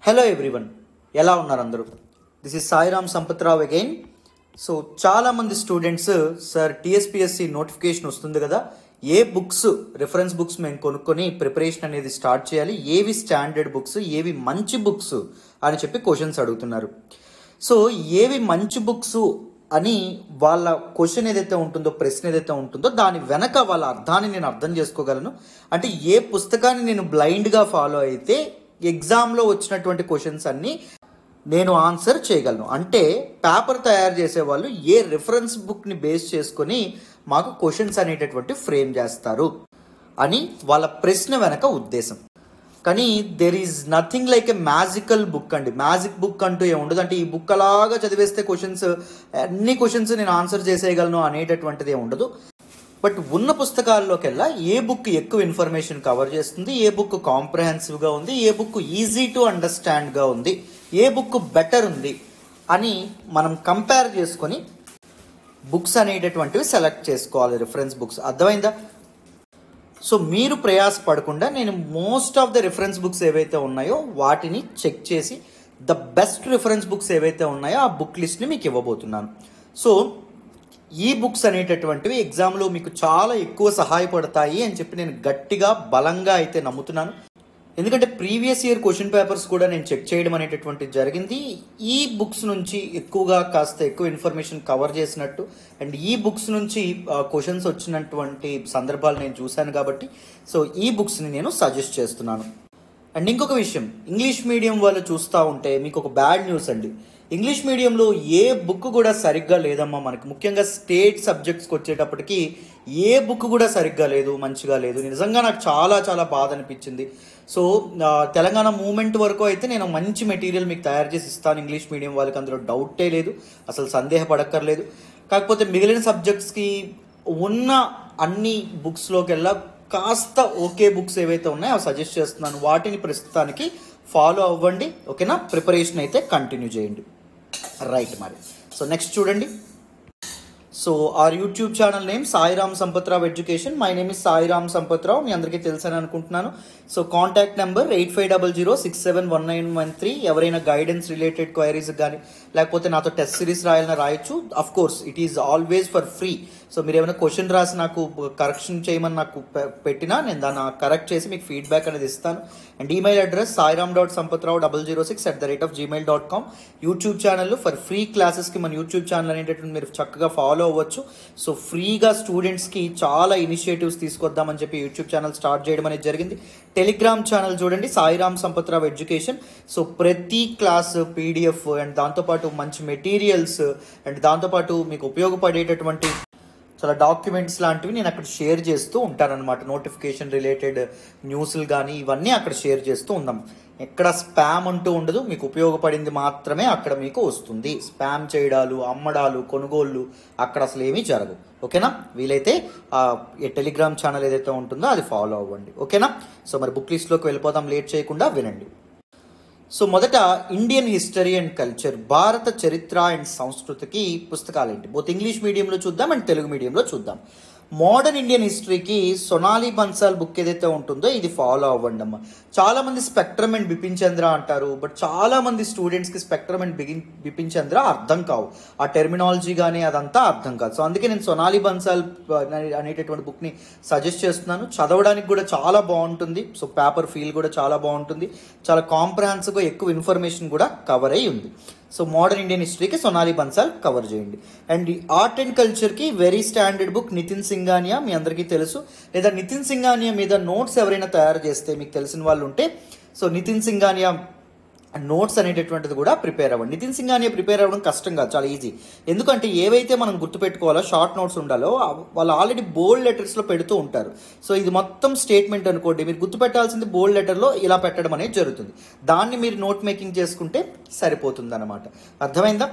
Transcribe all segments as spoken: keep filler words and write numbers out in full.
Hello everyone, ఎలా ఉన్నారు అందరూ? This is Sairam Sampathrao again. So చాలామంది స్టూడెంట్స్ సార్ టీఎస్పీఎస్సి నోటిఫికేషన్ వస్తుంది కదా, ఏ బుక్స్ రిఫరెన్స్ బుక్స్ మేము కొనుక్కొని ప్రిపరేషన్ అనేది స్టార్ట్ చేయాలి, ఏవి స్టాండర్డ్ బుక్స్, ఏవి మంచి బుక్స్ అని చెప్పి క్వశ్చన్స్ అడుగుతున్నారు. సో ఏవి మంచి బుక్స్ అని వాళ్ళ క్వశ్చన్ ఏదైతే ఉంటుందో, ప్రశ్న ఏదైతే ఉంటుందో దాని వెనక వాళ్ళ అర్థాన్ని నేను అర్థం చేసుకోగలను. అంటే ఏ పుస్తకాన్ని నేను బ్లైండ్గా ఫాలో అయితే ఎగ్జామ్లో వచ్చినటువంటి క్వశ్చన్స్ అన్నీ నేను ఆన్సర్ చేయగలను. అంటే పేపర్ తయారు చేసేవాళ్ళు ఏ రిఫరెన్స్ బుక్ని బేస్ చేసుకొని మాకు క్వశ్చన్స్ అనేటటువంటి ఫ్రేమ్ చేస్తారు అని వాళ్ళ ప్రశ్న వెనక ఉద్దేశం. కానీ there is nothing like a magical book అండి. మ్యాజిక్ బుక్ అంటూ ఏముండదు. అంటే ఈ బుక్ అలాగా చదివేస్తే క్వశ్చన్స్ అన్ని క్వశ్చన్స్ నేను ఆన్సర్ చేసేయగలను అనేటటువంటిది ఏమి ఉండదు. బట్ ఉన్న పుస్తకాల్లోకెల్లా ఏ బుక్ ఎక్కువ ఇన్ఫర్మేషన్ కవర్ చేస్తుంది, ఏ బుక్ కాంప్రహెన్సివ్గా ఉంది, ఏ బుక్ ఈజీ టు అండర్స్టాండ్గా ఉంది, ఏ బుక్ బెటర్ ఉంది అని మనం కంపేర్ చేసుకొని బుక్స్ అనేటటువంటివి సెలెక్ట్ చేసుకోవాలి, రిఫరెన్స్ బుక్స్. అర్థమైందా? సో మీరు ప్రయాసపడకుండా నేను most of the reference books ఏవైతే ఉన్నాయో వాటిని చెక్ చేసి ద బెస్ట్ రిఫరెన్స్ బుక్స్ ఏవైతే ఉన్నాయో ఆ బుక్ లిస్ట్ని మీకు ఇవ్వబోతున్నాను. సో ఈ బుక్స్ అనేటటువంటివి ఎగ్జామ్లో మీకు చాలా ఎక్కువ సహాయపడతాయి అని చెప్పి నేను గట్టిగా బలంగా అయితే నమ్ముతున్నాను. ఎందుకంటే ప్రీవియస్ ఇయర్ క్వశ్చన్ పేపర్స్ కూడా నేను చెక్ చేయడం అనేటటువంటిది జరిగింది. ఈ బుక్స్ నుంచి ఎక్కువగా కాస్త ఎక్కువ ఇన్ఫర్మేషన్ కవర్ చేసినట్టు అండ్ ఈ బుక్స్ నుంచి క్వశ్చన్స్ వచ్చినటువంటి సందర్భాలు నేను చూశాను. కాబట్టి సో ఈ బుక్స్ని నేను సజెస్ట్ చేస్తున్నాను. అండ్ ఇంకొక విషయం, ఇంగ్లీష్ మీడియం వాళ్ళు చూస్తూ ఉంటే మీకు ఒక బ్యాడ్ న్యూస్ అండి. ఇంగ్లీష్ మీడియంలో ఏ బుక్ కూడా సరిగ్గా లేదమ్మా. మనకి ముఖ్యంగా స్టేట్ సబ్జెక్ట్స్కి వచ్చేటప్పటికి ఏ బుక్ కూడా సరిగ్గా లేదు, మంచిగా లేదు. నిజంగా నాకు చాలా చాలా బాధ అనిపించింది. సో తెలంగాణ మూమెంట్ వరకు అయితే నేను మంచి మెటీరియల్ మీకు తయారు చేసి ఇస్తాను ఇంగ్లీష్ మీడియం వాళ్ళకి, అందులో డౌటే లేదు, అసలు సందేహపడక్కర్లేదు. కాకపోతే మిగిలిన సబ్జెక్ట్స్కి ఉన్న అన్ని బుక్స్లోకెల్లా కాస్త ఓకే బుక్స్ ఏవైతే ఉన్నాయో అవి సజెస్ట్ చేస్తున్నాను. వాటిని ప్రస్తుతానికి ఫాలో అవ్వండి, ఓకేనా? ప్రిపరేషన్ అయితే కంటిన్యూ చేయండి. రైట్ మరి. సో నెక్స్ట్ చూడండి. So our YouTube channel name Sairam Sampathrao education. My name is Sairam Sampathrao. మీ అందరికీ తెలుసని అనుకుంటున్నాను. So contact number eight five double zero six seven one nine one three. ఎవరైనా గైడెన్స్ రిలేటెడ్ క్వైరీస్ కానీ లేకపోతే నాతో టెస్ట్ సిరీస్ రాయాలని రాయొచ్చు. Of course it is always for free. So మీరు ఏమైనా క్వశ్చన్ రాసి నాకు కరెక్షన్ చేయమని నాకు పెట్టినా నేను దాన్ని కరెక్ట్ చేసి మీకు ఫీడ్బ్యాక్ అనేది ఇస్తాను. And email address Sairam dot Sampathrao double zero six at the rate of Gmail dot com. YouTube channel for free క్లాసెస్కి మన యూట్యూబ్ ఛానల్ అనేటటువంటి మీరు చక్కగా ఫాలో అవ్వచ్చు. సో ఫ్రీగా స్టూడెంట్స్కి చాలా ఇనిషియేటివ్స్ తీసుకొద్దామని చెప్పి యూట్యూబ్ ఛానల్ స్టార్ట్ చేయడం అనేది జరిగింది. టెలిగ్రామ్ ఛానల్ చూడండి, సాయిరామ్ సంపత్రావ్ ఎడ్యుకేషన్. సో ప్రతి క్లాస్ పీడిఎఫ్ అండ్ దాంతోపాటు మంచి మెటీరియల్స్ అండ్ దాంతోపాటు మీకు ఉపయోగపడేటటువంటి చాలా డాక్యుమెంట్స్ లాంటివి నేను అక్కడ షేర్ చేస్తూ ఉంటానన్నమాట. నోటిఫికేషన్ రిలేటెడ్ న్యూస్లు కానీ ఇవన్నీ అక్కడ షేర్ చేస్తూ ఉందాం. ఎక్కడ స్పామ్ అంటూ ఉండదు, మీకు ఉపయోగపడింది మాత్రమే అక్కడ మీకు వస్తుంది. స్పామ్ చేయడాలు, అమ్మడాలు, కొనుగోళ్ళు అక్కడ అసలు ఏమీ జరగవు, ఓకేనా? వీలైతే ఈ టెలిగ్రామ్ ఛానల్ ఏదైతే ఉంటుందో అది ఫాలో అవ్వండి, ఓకేనా? సో మరి బుక్ లిస్ట్లోకి వెళ్ళిపోదాం, లేట్ చేయకుండా వినండి. సో మొదట ఇండియన్ హిస్టరీ అండ్ కల్చర్, భారత చరిత్ర అండ్ సంస్కృతికి పుస్తకాలు ఏంటి, బోత్ ఇంగ్లీష్ మీడియంలో చూద్దాం అండ్ తెలుగు మీడియంలో చూద్దాం. మోడర్న్ ఇండియన్ హిస్టరీకి సొనాలి బన్సాల్ బుక్ ఏదైతే ఉంటుందో ఇది ఫాలో అవ్వండి అమ్మ. చాలా మంది స్పెక్ట్రమ్ అండ్ బిపిన్ చంద్ర అంటారు, బట్ చాలా మంది స్టూడెంట్స్కి స్పెక్ట్రమ్ అండ్ బిగిన్ బిపిన్ చంద్ర అర్థం కావు, ఆ టెర్మినాలజీ కానీ అదంతా అర్థం కాదు. సో అందుకే నేను సొనాలి బన్సాల్ అనేటటువంటి బుక్ని సజెస్ట్ చేస్తున్నాను. చదవడానికి కూడా చాలా బాగుంటుంది. సో పేపర్ ఫీల్ కూడా చాలా బాగుంటుంది, చాలా కాంప్రహెన్సివ్గా ఎక్కువ ఇన్ఫర్మేషన్ కూడా కవర్ అయ్యి ఉంది. సో మోడర్న్ ఇండియన్ హిస్టరీకి సొనాలి బన్సాల్ కవర్ చేయండి. అండ్ ఆర్ట్ అండ్ కల్చర్కి very standard book Nitin Singhania, మీ అందరికీ తెలుసు. లేదా నితిన్ సింఘానియా మీద నోట్స్ ఎవరైనా తయారు చేస్తే మీకు తెలిసిన వాళ్ళు ఉంటే సో నితిన్ సింఘానియా నోట్స్ అనేటటువంటిది కూడా ప్రిపేర్ అవ్వండి. నితిన్ సింఘానియా ప్రిపేర్ అవ్వడం కష్టం కాదు, చాలా ఈజీ. ఎందుకంటే ఏవైతే మనం గుర్తుపెట్టుకోవాలో షార్ట్ నోట్స్ ఉండాలో వాళ్ళు ఆల్రెడీ బోల్డ్ లెటర్స్లో పెడుతూ ఉంటారు. సో ఇది మొత్తం స్టేట్మెంట్ అనుకోండి, మీరు గుర్తుపెట్టాల్సింది బోల్డ్ లెటర్లో ఇలా పెట్టడం అనేది జరుగుతుంది. దాన్ని మీరు నోట్ మేకింగ్ చేసుకుంటే సరిపోతుంది అన్నమాట. అర్థమైందా?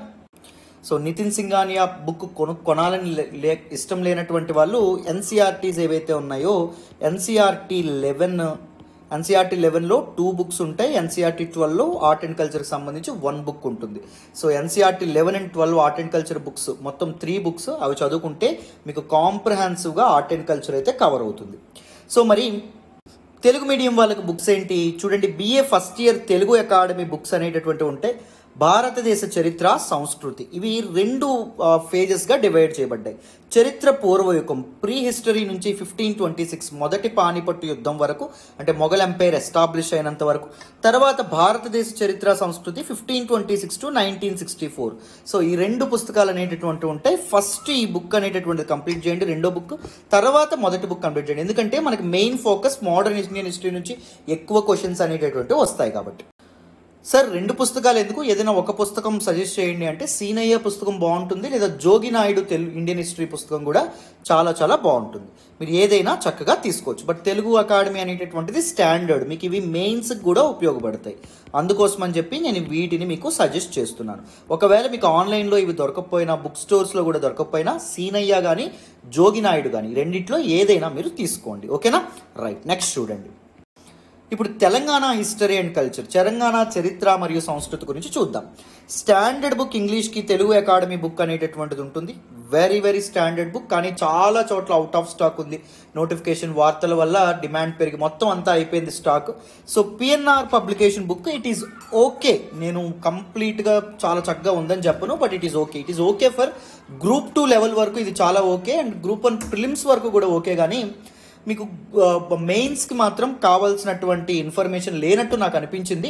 సో నితిన్ సింఘానియా బుక్ కొను కొనాలని లే ఇష్టం లేనటువంటి వాళ్ళు ఎన్సీఆర్టీస్ ఏవైతే ఉన్నాయో ఎన్సీఆర్టీ లెవెన్ ఎన్సీఆర్టీ లెవెన్లో టూ బుక్స్ ఉంటాయి, ఎన్సీఆర్టీ ట్వెల్వ్లో ఆర్ట్ అండ్ కల్చర్కి సంబంధించి వన్ బుక్ ఉంటుంది. So NCERT eleven and twelve art and culture books మొత్తం త్రీ బుక్స్, అవి చదువుకుంటే మీకు కాంప్రహెన్సివ్గా ఆర్ట్ అండ్ కల్చర్ అయితే కవర్ అవుతుంది. సో మరి తెలుగు మీడియం వాళ్ళకి బుక్స్ ఏంటి చూడండి, BA first year Telugu Academy books అనేటటువంటి ఉంటాయి. భారతదేశ చరిత్ర, సంస్కృతి, ఇవి రెండు ఫేజెస్గా డివైడ్ చేయబడ్డాయి. చరిత్ర పూర్వయుగం, ప్రీ హిస్టరీ నుంచి ఫిఫ్టీన్ ట్వంటీ సిక్స్ మొదటి పానిపట్టు యుద్ధం వరకు, అంటే మొఘల్ ఎంపైర్ ఎస్టాబ్లిష్ అయినంత వరకు. తర్వాత భారతదేశ చరిత్ర, సంస్కృతి fifteen twenty six to nineteen sixty four. So ఈ రెండు పుస్తకాలు అనేటటువంటి ఉంటాయి. ఫస్ట్ ఈ బుక్ అనేటటువంటిది కంప్లీట్ చేయండి, రెండో బుక్, తర్వాత మొదటి బుక్ కంప్లీట్ చేయండి. ఎందుకంటే మనకి main focus modern Indian history నుంచి ఎక్కువ క్వశ్చన్స్ అనేటటువంటివి వస్తాయి కాబట్టి. సార్ రెండు పుస్తకాలు ఎందుకు, ఏదైనా ఒక పుస్తకం సజెస్ట్ చేయండి అంటే సీనయ్య పుస్తకం బాగుంటుంది, లేదా జోగి నాయుడు తెలుగు ఇండియన్ హిస్టరీ పుస్తకం కూడా చాలా చాలా బాగుంటుంది. మీరు ఏదైనా చక్కగా తీసుకోవచ్చు. బట్ తెలుగు అకాడమీ అనేటటువంటిది స్టాండర్డ్, మీకు ఇవి మెయిన్స్కి కూడా ఉపయోగపడతాయి. అందుకోసం అని చెప్పి నేను వీటిని మీకు సజెస్ట్ చేస్తున్నాను. ఒకవేళ మీకు ఆన్లైన్లో ఇవి దొరకకపోయినా, బుక్ స్టోర్స్లో కూడా దొరకకపోయినా, సీనయ్య కానీ జోగి నాయుడు కానీ రెండిట్లో ఏదైనా మీరు తీసుకోండి. ఓకేనా? రైట్, నెక్స్ట్ చూడండి. ఇప్పుడు Telangana history and culture, Telangana చరిత్ర మరియు సంస్కృతి గురించి చూద్దాం. స్టాండర్డ్ బుక్ ఇంగ్లీష్కి తెలుగు అకాడమీ బుక్ అనేటటువంటిది ఉంటుంది. వెరీ వెరీ స్టాండర్డ్ బుక్, కానీ చాలా చోట్ల అవుట్ ఆఫ్ స్టాక్ ఉంది. నోటిఫికేషన్ వార్తల వల్ల డిమాండ్ పెరిగి మొత్తం అంతా అయిపోయింది stock. So PNR publication book it is okay, నేను కంప్లీట్గా చాలా చక్కగా ఉందని చెప్పను, but it is okay. It is okay for group two level వరకు ఇది చాలా okay, and group one prelims వరకు కూడా ఓకే. కానీ మీకు మెయిన్స్కి మాత్రం కావాల్సినటువంటి ఇన్ఫర్మేషన్ లేనట్టు నాకు అనిపించింది.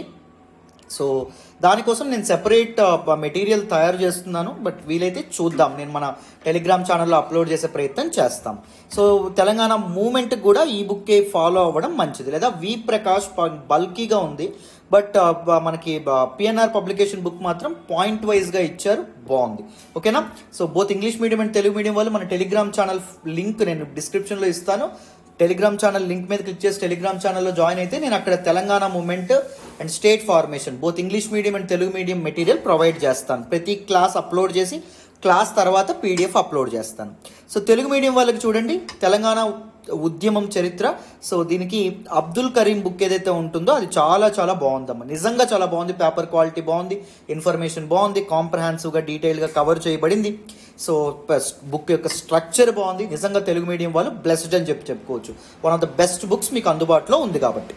సో దానికోసం నేను సెపరేట్ మెటీరియల్ తయారు చేస్తున్నాను. బట్ వీలైతే చూద్దాం, నేను మన టెలిగ్రామ్ ఛానల్లో అప్లోడ్ చేసే ప్రయత్నం చేస్తాం. సో తెలంగాణ మూమెంట్కి కూడా ఈ బుక్కే ఫాలో అవ్వడం మంచిది. లేదా వి ప్రకాష్ బల్కీగా ఉంది, బట్ మనకి పిఎన్ఆర్ పబ్లికేషన్ బుక్ మాత్రం పాయింట్ వైజ్గా ఇచ్చారు, బాగుంది. ఓకేనా? So both English medium and Telugu medium వాళ్ళు మన టెలిగ్రామ్ ఛానల్ లింక్ నేను డిస్క్రిప్షన్లో ఇస్తాను. టెలిగ్రామ్ ఛానల్ లింక్ మీద క్లిక్ చేసి టెలిగ్రామ్ ఛానల్లో జాయిన్ అయితే నేను అక్కడ Telangana movement and state formation both English medium and Telugu medium material provide చేస్తాను. ప్రతి క్లాస్ అప్లోడ్ చేసి క్లాస్ తర్వాత పీడిఎఫ్ అప్లోడ్ చేస్తాను. సో తెలుగు మీడియం వాళ్ళకి చూడండి, తెలంగాణ ఉద్యమం చరిత్ర. సో దీనికి అబ్దుల్ కరీం బుక్ ఏదైతే ఉంటుందో అది చాలా చాలా బాగుందమ్మా, నిజంగా చాలా బాగుంది. పేపర్ క్వాలిటీ బాగుంది, ఇన్ఫర్మేషన్ బాగుంది, కాంప్రహెన్సివ్గా డీటెయిల్గా కవర్ చేయబడింది. సో బుక్ యొక్క స్ట్రక్చర్ బాగుంది. నిజంగా తెలుగు మీడియం వాళ్ళు బ్లెస్డ్ అని చెప్పి చెప్పుకోవచ్చు. One of the best books మీకు అందుబాటులో ఉంది కాబట్టి.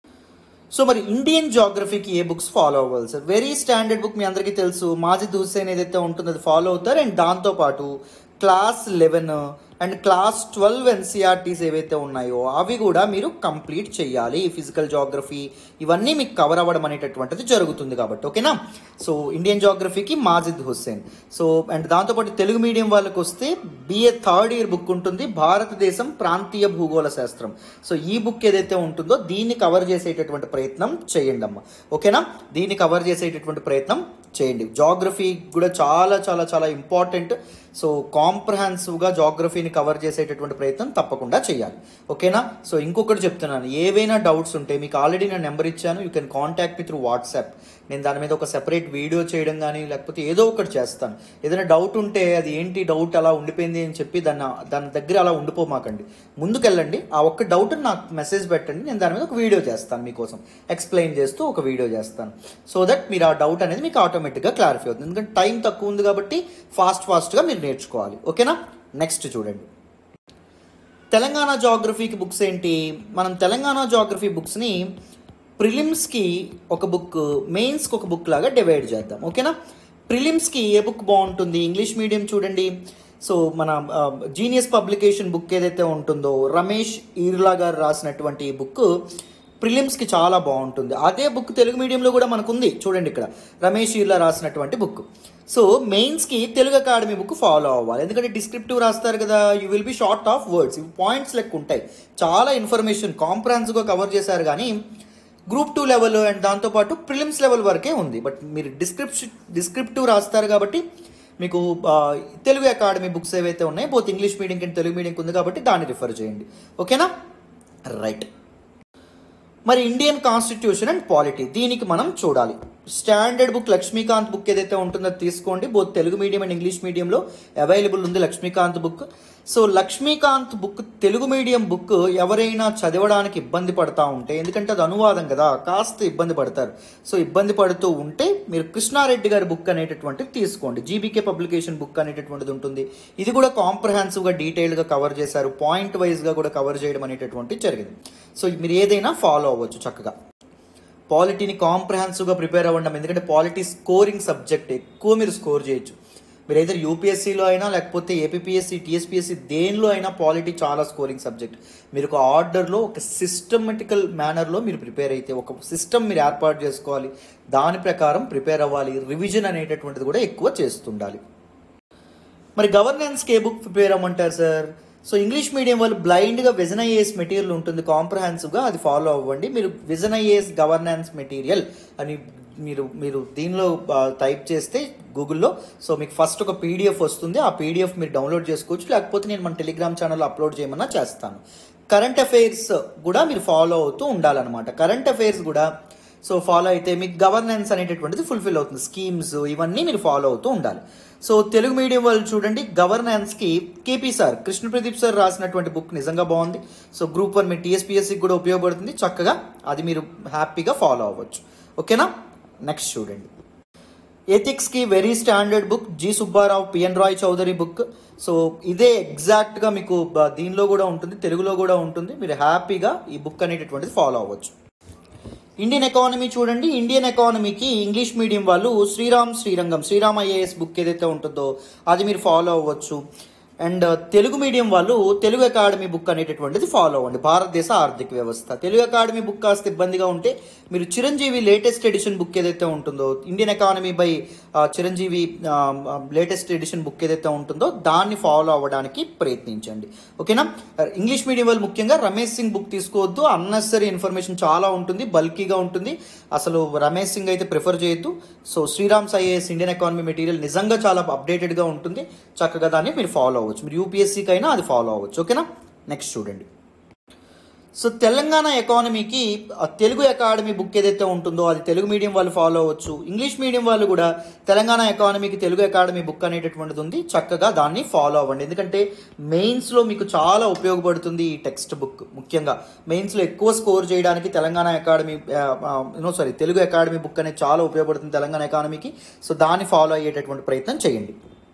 సో మరి ఇండియన్ జాగ్రఫీకి ఏ బుక్స్ ఫాలో అవ్వాలి సార్? వెరీ స్టాండర్డ్ బుక్, మీ అందరికీ తెలుసు. మాజిద్ హుస్సేన్ ఏదైతే ఉంటుందో అది ఫాలో అవుతారు. అండ్ దాంతోపాటు class eleven and class twelve NCERTs ఏవైతే ఉన్నాయో అవి కూడా మీరు కంప్లీట్ చేయాలి. ఫిజికల్ జాగ్రఫీ ఇవన్నీ మీకు కవర్ అవ్వడం అనేటటువంటిది జరుగుతుంది కాబట్టి. ఓకేనా? సో ఇండియన్ జాగ్రఫీకి మాజిద్ హుస్సేన్. సో అండ్ దాంతోపాటు తెలుగు మీడియం వాళ్ళకి వస్తే బిఏ థర్డ్ ఇయర్ బుక్ ఉంటుంది, భారతదేశం ప్రాంతీయ భూగోళ శాస్త్రం. సో ఈ బుక్ ఏదైతే ఉంటుందో దీన్ని కవర్ చేసేటటువంటి ప్రయత్నం చేయండి అమ్మ. ఓకేనా? దీన్ని కవర్ చేసేటటువంటి ప్రయత్నం చేయండి. జాగ్రఫీ కూడా చాలా చాలా చాలా ఇంపార్టెంట్. సో కాంప్రహెన్సివ్గా జాగ్రఫీని కవర్ చేసేటటువంటి ప్రయత్నం తప్పకుండా చేయాలి. ఓకేనా? సో ఇంకొకటి చెప్తున్నాను, ఏవైనా డౌట్స్ ఉంటే మీకు ఆల్రెడీ నేను నెంబర్ ఇచ్చాను, you can contact me through WhatsApp. నేను దాని మీద ఒక సెపరేట్ వీడియో చేయడం కానీ లేకపోతే ఏదో ఒకటి చేస్తాను. ఏదైనా డౌట్ ఉంటే అది ఏంటి డౌట్ అలా ఉండిపోయింది అని చెప్పి దాన్ని దాని దగ్గర అలా ఉండిపోమాకండి, ముందుకెళ్ళండి. ఆ ఒక్క డౌట్ నాకు మెసేజ్ పెట్టండి, నేను దాని మీద ఒక వీడియో చేస్తాను, మీకోసం ఎక్స్ప్లెయిన్ చేస్తూ ఒక వీడియో చేస్తాను. సో దట్ మీరు ఆ డౌట్ అనేది మీకు ఆటోమేటిక్గా క్లారిఫై అవుతుంది. ఎందుకంటే టైం తక్కువ ఉంది కాబట్టి ఫాస్ట్ ఫాస్ట్గా మీరు నేర్చుకోవాలి. ఓకేనా? నెక్స్ట్ చూడండి, తెలంగాణ జాగ్రఫీకి బుక్స్ ఏంటి? మనం తెలంగాణ జాగ్రఫీ బుక్స్ని ప్రిలిమ్స్కి ఒక బుక్, మెయిన్స్కి ఒక బుక్ లాగా డివైడ్ చేద్దాం. ఓకేనా? ప్రిలిమ్స్కి ఏ బుక్ బాగుంటుంది? ఇంగ్లీష్ మీడియం చూడండి. సో మన జీనియస్ పబ్లికేషన్ బుక్ ఏదైతే ఉంటుందో రమేష్ ఈర్లా గారు రాసినటువంటి ఈ బుక్ ప్రిలిమ్స్కి చాలా బాగుంటుంది. అదే బుక్ తెలుగు మీడియంలో కూడా మనకు ఉంది చూడండి, ఇక్కడ రమేష్ ఈర్లా రాసినటువంటి బుక్. సో మెయిన్స్కి తెలుగు అకాడమీ బుక్ ఫాలో అవ్వాలి, ఎందుకంటే డిస్క్రిప్టివ్ రాస్తారు కదా, you will be short of words, ఇవి పాయింట్స్ లెక్క ఉంటాయి. చాలా ఇన్ఫర్మేషన్ కాంప్రహెన్సివ్గా కవర్ చేశారు, కానీ గ్రూప్ టూ లెవెల్ అండ్ దాంతోపాటు ప్రిలిమ్స్ లెవెల్ వరకే ఉంది. బట్ మీరు డిస్క్రిప్షన్ డిస్క్రిప్టివ్ రాస్తారు కాబట్టి మీకు తెలుగు అకాడమీ బుక్స్ ఏవైతే ఉన్నాయో బోత్ ఇంగ్లీష్ మీడియంకి అండ్ తెలుగు మీడియంకి ఉంది కాబట్టి దాన్ని రిఫర్ చేయండి. ఓకేనా? రైట్. మరి ఇండియన్ కాన్స్టిట్యూషన్ అండ్ పాలిటీ దీనికి మనం చూడాలి. స్టాండర్డ్ బుక్ లక్ష్మీకాంత్ బుక్ ఏదైతే ఉంటుందో అది తీసుకోండి. Both Telugu medium and English మీడియంలో అవైలబుల్ ఉంది Laxmikanth book. So Laxmikanth book Telugu medium book ఎవరైనా చదవడానికి ఇబ్బంది పడతా ఉంటే, ఎందుకంటే అది అనువాదం కదా, కాస్త ఇబ్బంది పడతారు. సో ఇబ్బంది పడుతూ ఉంటే మీరు కృష్ణారెడ్డి గారి బుక్ అనేటటువంటిది తీసుకోండి. జీబీకే పబ్లికేషన్ బుక్ అనేటటువంటిది ఉంటుంది. ఇది కూడా కాంప్రహెన్సివ్గా డీటెయిల్గా కవర్ చేశారు, పాయింట్ వైజ్గా కూడా కవర్ చేయడం అనేటటువంటిది జరిగింది. సో మీరు ఏదైనా ఫాలో అవ్వచ్చు చక్కగా. పాలిటీని కాంప్రహెన్సివ్గా ప్రిపేర్ అవ్వడం, ఎందుకంటే పాలిటీ స్కోరింగ్ సబ్జెక్ట్, ఎక్కువ మీరు స్కోర్ చేయొచ్చు. మీరు ఏదైతే యూపీఎస్సీలో అయినా లేకపోతే ఏపీపీఎస్సీ టీఎస్పీఎస్సీ దేనిలో అయినా పాలిటీ చాలా స్కోరింగ్ సబ్జెక్ట్. మీరు ఒక ఆర్డర్లో ఒక సిస్టమేటికల్ మేనర్లో మీరు ప్రిపేర్ అయితే, ఒక సిస్టమ్ మీరు ఏర్పాటు చేసుకోవాలి, దాని ప్రకారం ప్రిపేర్ అవ్వాలి. రివిజన్ అనేటటువంటిది కూడా ఎక్కువ చేస్తుండాలి. మరి గవర్నెన్స్కి ఏ బుక్ ప్రిపేర్ అవ్వమంటారు సార్? సో ఇంగ్లీష్ మీడియం వాళ్ళు బ్లైండ్గా విజన్ ఐఏఎస్ మెటీరియల్ ఉంటుంది కాంప్రహెన్సివ్గా, అది ఫాలో అవ్వండి. మీరు విజన్ ఐఏఎస్ గవర్నెన్స్ మెటీరియల్ అని మీరు మీరు దీనిలో టైప్ చేస్తే గూగుల్లో, సో మీకు ఫస్ట్ ఒక పీడిఎఫ్ వస్తుంది. ఆ పీడిఎఫ్ మీరు డౌన్లోడ్ చేసుకోవచ్చు, లేకపోతే నేను మన టెలిగ్రామ్ ఛానల్లో అప్లోడ్ చేయమన్నా చేస్తాను. కరెంట్ అఫైర్స్ కూడా మీరు ఫాలో అవుతూ ఉండాలన్నమాట. కరెంట్ అఫైర్స్ కూడా సో ఫాలో అయితే మీకు గవర్నెన్స్ అనేటటువంటిది ఫుల్ఫిల్ అవుతుంది. స్కీమ్స్ ఇవన్నీ మీరు ఫాలో అవుతూ ఉండాలి. సో తెలుగు మీడియం వాళ్ళు చూడండి, గవర్నెన్స్కి KP sir, Krishna Pradeep sir రాసినటువంటి బుక్ నిజంగా బాగుంది. సో గ్రూప్ వన్ మీ టీఎస్పీఎస్సీకి కూడా ఉపయోగపడుతుంది. చక్కగా అది మీరు హ్యాపీగా ఫాలో అవ్వచ్చు. ఓకేనా? నెక్స్ట్ చూడండి, ఎథిక్స్కి very standard book G Subbarao PN Roy Chowdhury book. So ఇదే ఎగ్జాక్ట్గా మీకు దీనిలో కూడా ఉంటుంది, తెలుగులో కూడా ఉంటుంది. మీరు హ్యాపీగా ఈ బుక్ అనేటటువంటిది ఫాలో అవ్వచ్చు. ఇండియన్ ఎకానమీ చూడండి, ఇండియన్ ఎకానమీకి ఇంగ్లీష్ మీడియం వాళ్ళు శ్రీరామ్ శ్రీరంగం శ్రీరామ్ ఐఏఎస్ బుక్ ఏదైతే ఉంటుందో అది మీరు ఫాలో అవ్వచ్చు. అండ్ తెలుగు మీడియం వాళ్ళు తెలుగు అకాడమీ బుక్ అనేటటువంటిది ఫాలో అవ్వండి. భారతదేశ ఆర్థిక వ్యవస్థ తెలుగు అకాడమీ బుక్ కాస్త ఇబ్బందిగా ఉంటే మీరు చిరంజీవి లేటెస్ట్ ఎడిషన్ బుక్ ఏదైతే ఉంటుందో, Indian economy by Chiranjeevi latest edition book ఏదైతే ఉంటుందో దాన్ని ఫాలో అవ్వడానికి ప్రయత్నించండి. ఓకేనా? ఇంగ్లీష్ మీడియం వాళ్ళు ముఖ్యంగా రమేష్ సింగ్ బుక్ తీసుకోవద్దు, అన్నెసరీ ఇన్ఫర్మేషన్ చాలా ఉంటుంది, బల్కీగా ఉంటుంది. అసలు రమేష్ సింగ్ అయితే ప్రిఫర్ చేయొద్దు. So Sriram's IAS Indian economy material నిజంగా చాలా అప్డేటెడ్గా ఉంటుంది. చక్కగా దాన్ని మీరు ఫాలో అవ్వచ్చు. మీరు యూపీఎస్సీకి అయినా అది ఫాలో అవ్వచ్చు. ఓకేనా? నెక్స్ట్ చూడండి, సో తెలంగాణ ఎకానమీకి తెలుగు అకాడమీ బుక్ ఏదైతే ఉంటుందో అది తెలుగు మీడియం వాళ్ళు ఫాలో అవ్వచ్చు. ఇంగ్లీష్ మీడియం వాళ్ళు కూడా తెలంగాణ ఎకానమీకి తెలుగు అకాడమీ బుక్ అనేటటువంటిది ఉంది, చక్కగా దాన్ని ఫాలో అవ్వండి. ఎందుకంటే మెయిన్స్లో మీకు చాలా ఉపయోగపడుతుంది ఈ టెక్స్ట్ బుక్. ముఖ్యంగా మెయిన్స్లో ఎక్కువ స్కోర్ చేయడానికి Telangana academy no sorry Telugu academy book అనేది చాలా ఉపయోగపడుతుంది తెలంగాణ ఎకానమీకి. సో దాన్ని ఫాలో అయ్యేటటువంటి ప్రయత్నం చేయండి.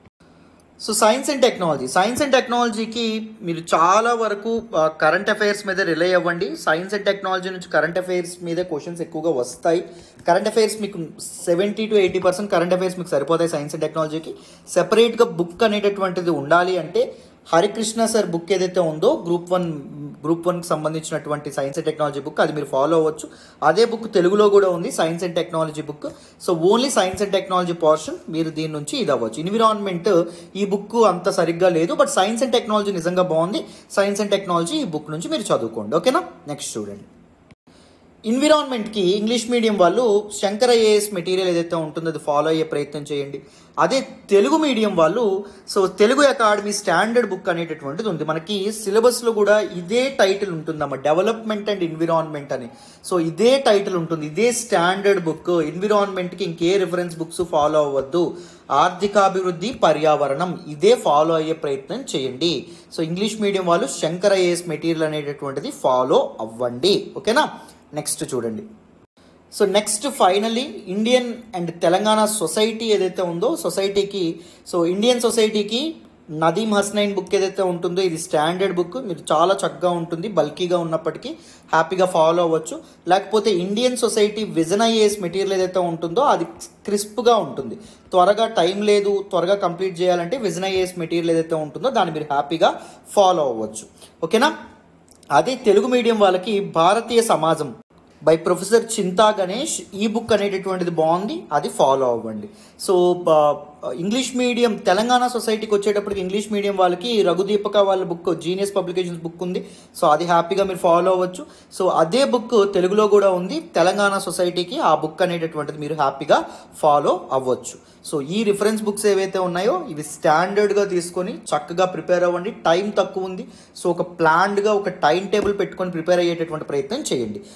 So science and technology science and టెక్నాలజీకి మీరు చాలా వరకు కరెంట్ అఫైర్స్ మీద రిలే అవ్వండి. సైన్స్ అండ్ టెక్నాలజీ నుంచి కరెంట్ అఫైర్స్ మీద క్వశ్చన్స్ ఎక్కువగా వస్తాయి. కరెంట్ అఫైర్స్ మీకు seventy to eighty percent current affairs మీకు సరిపోతాయి. సైన్స్ అండ్ టెక్నాలజీకి సెపరేట్గా బుక్ అనేటటువంటిది ఉండాలి అంటే హరికృష్ణ సార్ బుక్ ఏదైతే ఉందో గ్రూప్ వన్ గ్రూప్ వన్కి సంబంధించినటువంటి సైన్స్ అండ్ టెక్నాలజీ బుక్ అది మీరు ఫాలో అవ్వచ్చు. అదే బుక్ తెలుగులో కూడా ఉంది, science and technology book. So only science and technology portion మీరు దీని నుంచి ఇది అవ్వచ్చు. ఎన్విరాన్మెంట్ ఈ బుక్ అంత సరిగ్గా లేదు, బట్ సైన్స్ అండ్ టెక్నాలజీ నిజంగా బాగుంది. సైన్స్ అండ్ టెక్నాలజీ ఈ బుక్ నుంచి మీరు చదువుకోండి. ఓకేనా? నెక్స్ట్ చూడండి, ఎన్విరాన్మెంట్కి ఇంగ్లీష్ మీడియం వాళ్ళు శంకర్ ఐఏఎస్ మెటీరియల్ ఏదైతే ఉంటుందో అది ఫాలో అయ్యే ప్రయత్నం చేయండి. అదే తెలుగు మీడియం వాళ్ళు so Telugu academy standard book అనేటటువంటిది ఉంది. మనకి సిలబస్లో కూడా ఇదే టైటిల్ ఉంటుందమ్మా, డెవలప్మెంట్ అండ్ ఎన్విరాన్మెంట్ అని. సో ఇదే టైటిల్ ఉంటుంది, ఇదే స్టాండర్డ్ బుక్. ఎన్విరాన్మెంట్కి ఇంకే రిఫరెన్స్ బుక్స్ ఫాలో అవ్వద్దు. ఆర్థికాభివృద్ధి, పర్యావరణం ఇదే ఫాలో అయ్యే ప్రయత్నం చేయండి. సో ఇంగ్లీష్ మీడియం వాళ్ళు శంకర్ ఐఏఎస్ మెటీరియల్ అనేటటువంటిది ఫాలో అవ్వండి. ఓకేనా? నెక్స్ట్ చూడండి, so next finally Indian and Telangana society ఏదైతే ఉందో సొసైటీకి సో ఇండియన్ సొసైటీకి నదీమ్ హస్నైన్ బుక్ ఏదైతే ఉంటుందో ఇది స్టాండర్డ్ బుక్. మీరు చాలా చక్కగా ఉంటుంది, బల్కీగా ఉన్నప్పటికీ హ్యాపీగా ఫాలో అవ్వచ్చు. లేకపోతే Indian society Vision IAS material ఏదైతే ఉంటుందో అది క్రిస్ప్గా ఉంటుంది, త్వరగా టైం లేదు, త్వరగా కంప్లీట్ చేయాలంటే విజన్ ఐఏఎస్ మెటీరియల్ ఏదైతే ఉంటుందో దాన్ని మీరు హ్యాపీగా ఫాలో అవ్వచ్చు. ఓకేనా? అదే తెలుగు మీడియం వాళ్ళకి భారతీయ సమాజం బై ప్రొఫెసర్ చింతా గణేష్ ఈ బుక్ అనేటటువంటిది బాగుంది, అది ఫాలో అవ్వండి. సో ఇంగ్లీష్ మీడియం తెలంగాణ సొసైటీకి వచ్చేటప్పటికి ఇంగ్లీష్ మీడియం వాళ్ళకి రఘుదీపక వాళ్ళ బుక్ జీనియస్ పబ్లికేషన్స్ బుక్ ఉంది. సో అది హ్యాపీగా మీరు ఫాలో అవ్వచ్చు. సో అదే బుక్ తెలుగులో కూడా ఉంది తెలంగాణ సొసైటీకి, ఆ బుక్ అనేటటువంటిది మీరు హ్యాపీగా ఫాలో అవ్వచ్చు. సో ఈ రిఫరెన్స్ బుక్స్ ఏవైతే ఉన్నాయో ఇవి స్టాండర్డ్గా తీసుకొని చక్కగా ప్రిపేర్ అవ్వండి. టైం తక్కువ ఉంది, సో ఒక ప్లాన్డ్గా ఒక టైం టేబుల్ పెట్టుకొని ప్రిపేర్ అయ్యేటటువంటి ప్రయత్నం చేయండి. నేను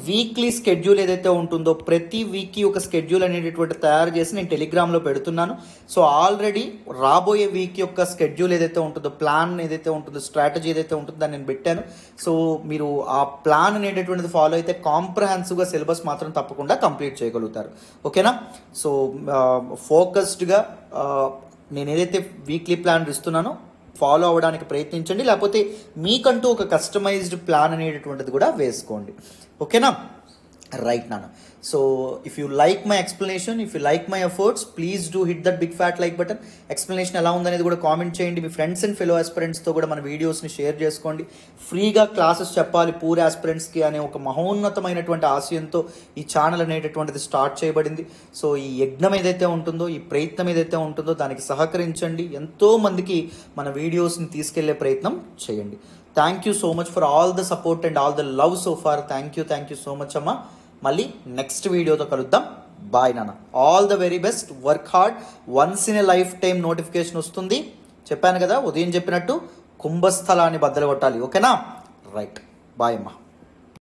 వీక్లీ స్కెడ్యూల్ ఏదైతే ఉంటుందో ప్రతి వీక్కి ఒక స్కెడ్యూల్ అనేటటువంటి తయారు చేసి నేను టెలిగ్రామ్లో పెడుతున్నాను. సో ఆల్రెడీ రాబోయే వీక్ యొక్క స్కెడ్యూల్ ఏదైతే ఉంటుందో, ప్లాన్ ఏదైతే ఉంటుందో, స్ట్రాటజీ ఏదైతే ఉంటుందో దాన్ని నేను పెట్టాను. సో మీరు ఆ ప్లాన్ అనేటటువంటిది ఫాలో అయితే కాంప్రహెన్సివ్గా సిలబస్ మాత్రం తప్పకుండా కంప్లీట్ చేయగలుగుతారు. ఓకేనా? సో ఫోకస్డ్గా నేను ఏదైతే వీక్లీ ప్లాన్ ఇస్తున్నానో ఫాలో అవ్వడానికి ప్రయత్నించండి, లేకపోతే మీకంటూ ఒక కస్టమైజ్డ్ ప్లాన్ అనేటటువంటిది కూడా వేసుకోండి. ఓకేనా? రైట్ నాన్న. So if you like my explanation, if you like my efforts, please do hit that big fat like button. Explanation ఎలా ఉందనేది కూడా కామెంట్ చేయండి. మీ ఫ్రెండ్స్ అండ్ ఫెలో ఆస్పిరెంట్స్తో కూడా మన వీడియోస్ని షేర్ చేసుకోండి. ఫ్రీగా క్లాసెస్ చెప్పాలి పూర్ ఆస్పిరెంట్స్కి అనే ఒక మహోన్నతమైనటువంటి ఆశయంతో ఈ ఛానల్ అనేటటువంటిది స్టార్ట్ చేయబడింది. సో ఈ యజ్ఞం ఏదైతే ఉంటుందో, ఈ ప్రయత్నం ఏదైతే ఉంటుందో దానికి సహకరించండి. ఎంతో మందికి మన వీడియోస్ని తీసుకెళ్లే ప్రయత్నం చేయండి. Thank you so much for all the support and all the love so far. Thank you thank you so much అమ్మా. మళ్ళీ నెక్స్ట్ వీడియోతో కలుద్దాం. బాయ్ నాన్న. All the very best. Work hard. Once in a lifetime notification వస్తుంది. చెప్పాను కదా, ఉదయం చెప్పినట్టు కుంభస్థలాన్ని బద్దలు కొట్టాలి. ఓకేనా? రైట్. బాయ్ అమ్మా.